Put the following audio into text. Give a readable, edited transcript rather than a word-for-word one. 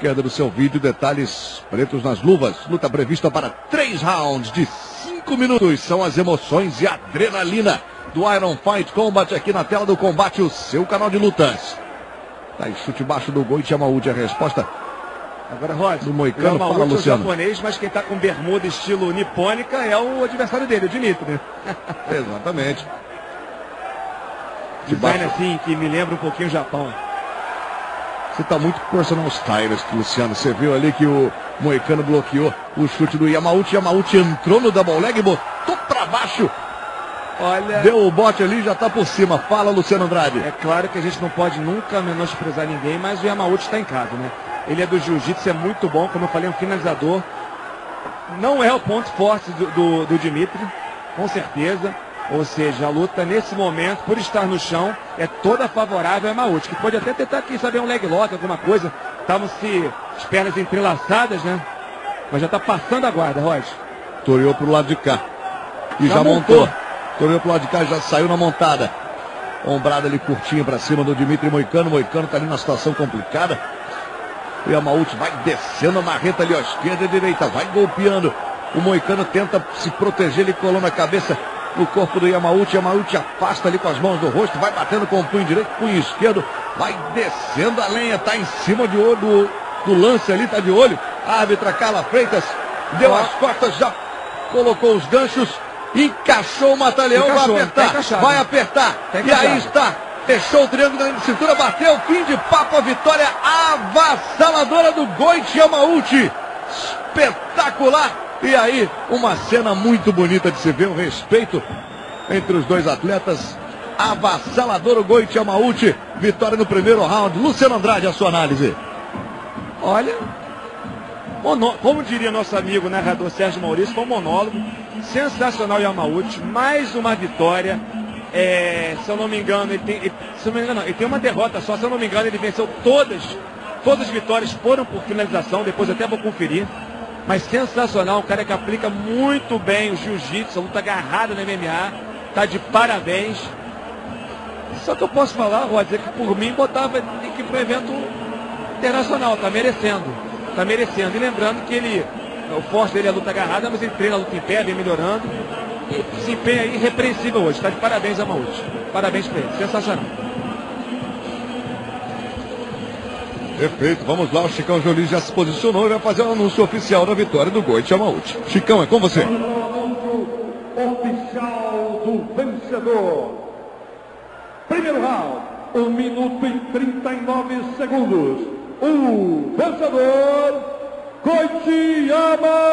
esquerda do seu vídeo, detalhes pretos nas luvas. Luta prevista para 3 rounds de 5 minutos. São as emoções e adrenalina do Iron Fight Combat aqui na tela do Combate, o seu canal de lutas. Tá aí, chute baixo do Goichi Yamauchi, a resposta. Agora, Rod, do Moicano, fala, Luciano. Luciano. É o japonês, mas quem tá com bermuda estilo nipônica é o adversário dele, o Dimitri. Exatamente. Design assim, que me lembra um pouquinho o Japão. Você tá muito personal stylist, Luciano. Você viu ali que o Moicano bloqueou o chute do Yamauchi. Yamauchi entrou no double leg, botou pra baixo. Olha, deu o bote ali, já tá por cima. Fala, Luciano Andrade. É claro que a gente não pode nunca menosprezar ninguém, mas o Yamauchi está em casa, né? Ele é do jiu-jitsu, é muito bom, como eu falei, um finalizador. Não é o ponto forte do Dimitri, com certeza. Ou seja, a luta nesse momento, por estar no chão, é toda favorável ao Yamauchi, que pode até tentar aqui saber um leg lock, alguma coisa. Estavam as pernas entrelaçadas, né? Mas já está passando a guarda, Rod. Toreou pro lado de cá. E já montou. Toreou pro lado de cá e já saiu na montada. Ombrada ali curtinha para cima do Dimitri Moicano. Moicano tá ali na situação complicada. O Yamauchi vai descendo a marreta ali, ó, esquerda e direita, vai golpeando. O Moicano tenta se proteger, ele colando a cabeça no corpo do Yamauchi. Yamauchi afasta ali com as mãos do rosto, vai batendo com o punho direito, punho esquerdo, vai descendo a lenha, tá em cima de olho do lance ali, tá de olho. A árbitra Carla Freitas deu as costas, já colocou os ganchos, encaixou o Mataleão, vai apertar, e aí está. Fechou o triângulo de cintura, bateu, fim de papo, a vitória avassaladora do Goichi Yamauchi. Espetacular. E aí, uma cena muito bonita de se ver, o respeito entre os dois atletas. Avassalador o Goichi Yamauchi. Vitória no primeiro round. Luciano Andrade, a sua análise. Olha, como diria nosso amigo narrador Sérgio Maurício, foi um monólogo. Sensacional Yamauchi, mais uma vitória. Se eu não me engano, ele tem uma derrota só. Se eu não me engano, ele venceu todas as vitórias foram por finalização. Depois até vou conferir. Mas sensacional, um cara que aplica muito bem o jiu-jitsu, a luta agarrada no MMA. Tá de parabéns. Só que eu posso falar, Rod, dizer que por mim botava aqui pro evento internacional. Tá merecendo. Tá merecendo. E lembrando que o forte dele é a luta agarrada, mas ele treina a luta em pé, vem melhorando. E desempenho aí irrepreensível hoje. Está de parabéns, Yamauchi. Parabéns para ele. Sensacional. Perfeito. Vamos lá. O Chicão Jolie já se posicionou e vai fazer o anúncio oficial da vitória do Goichi Yamauchi. Chicão, é com você. Oficial do vencedor. Primeiro round. 1 minuto e 39 segundos. O vencedor, Goichi Yamauchi.